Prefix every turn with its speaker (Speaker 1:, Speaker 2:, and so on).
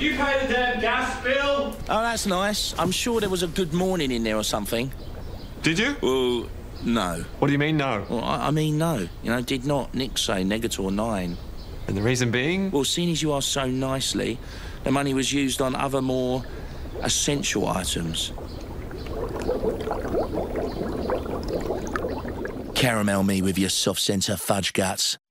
Speaker 1: Did you pay the damn gas bill?
Speaker 2: Oh, that's nice. I'm sure there was a good morning in there or something.
Speaker 3: Did you?
Speaker 2: Well, no.
Speaker 3: What do you mean, no?
Speaker 2: Well, I mean no. You know, did not Nick say negator 9?
Speaker 3: And the reason being?
Speaker 2: Well, seeing as you asked so nicely, the money was used on other more essential items. Caramel me with your soft centre fudge guts.